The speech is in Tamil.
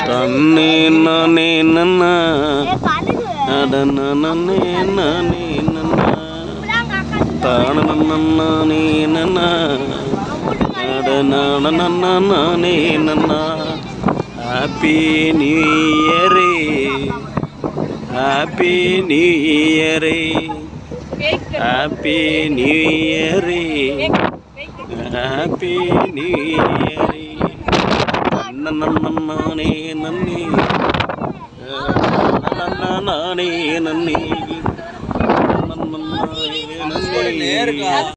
தன்னே நானே நன்னா அட நானே நானே நன்னா தான நானே நன்னா அட நானே நன்னா. Happy new year, happy new year, happy new year, happy new year. நானே நன்னே நானே நன்னே.